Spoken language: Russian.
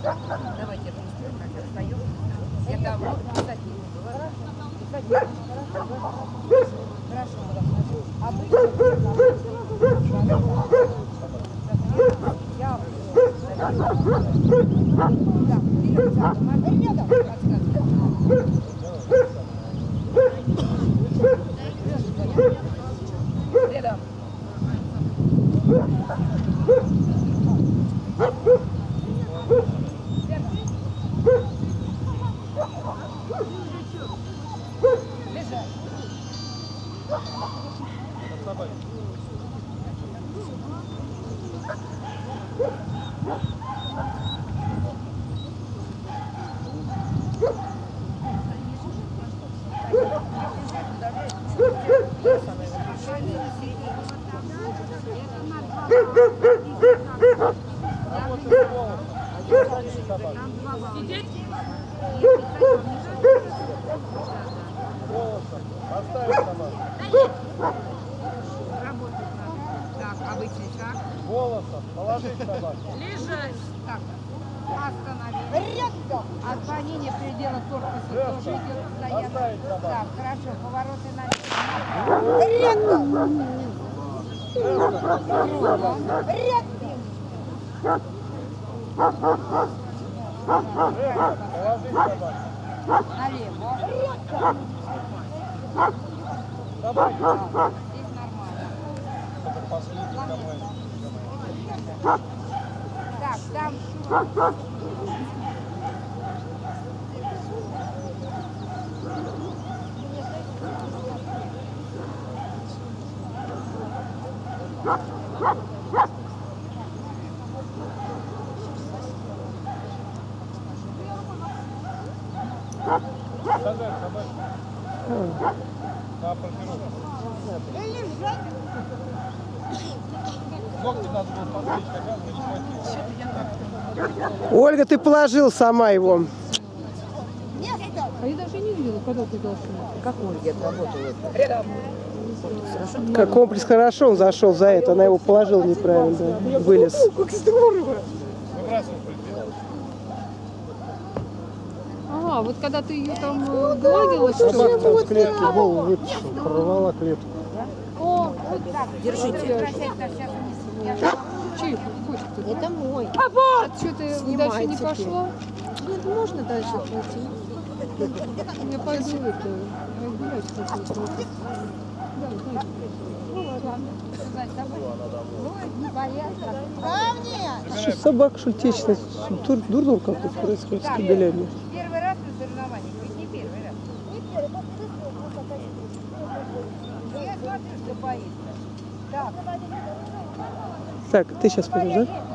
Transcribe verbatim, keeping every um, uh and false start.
Давайте быстро как встаем. Это вот писать не буду. Писать не буду. Хорошо. Обычно я рядом. Бежать. Сидеть? Поставить собаку. Работать надо. Так, обычный шаг. Голосом положить собаку. Лежать. Так, остановить. Отклонение предела корпуса тоже идет постоянно. Оставить собаку. Так, хорошо, повороты налево. Редко. Положить собаку. Налево. Собаку. Здесь нормально. Последний домой. Так, там шум. Садай собаку. На паркировку. Ногти надо было постричь, а газа не хватило. Ольга, ты положил сама его. А я даже не видела, когда ты должна. Как Ольга отработала это? Рядом. Как комплекс хорошо, он зашел за это, она его положила неправильно, да, вылез. Как здорово. Выбрасывай предел. Ага, вот когда ты ее там э, гладила, что Собака ли? там с клетки голову вытащил, порвала клетку. О, вот Так, держите. возвращайся сейчас вниз. Я- Чей котик тут? Это мой. А что ты Снимай дальше не теперь. пошла? Нет, можно дальше пойти. Я пойду это, гулять хочу. Да, знаете. Сказать, давай. Ой, не бояться. Что, собака шутечная, дур, дурдом какой-то происходит с кабелями. Первый раз на соревнованиях, ведь не первый раз. Я смотрю, что боится. Так. Так, ты сейчас пойдешь, да?